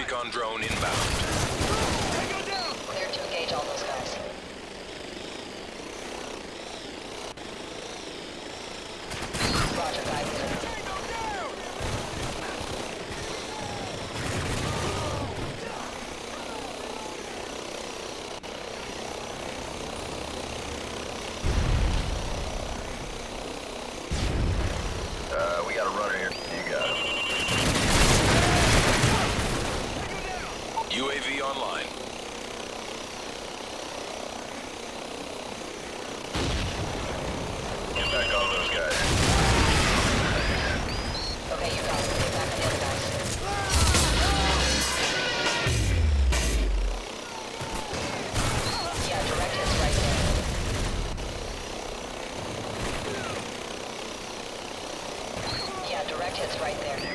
Recon drone inbound. Clear to engage all those guys. Roger, guys. We got a runner here. You got it. UAV online. Get back on those guys. Okay, you got it. Get back on the other guys. Yeah, direct hits right there. Yeah, direct hits right there.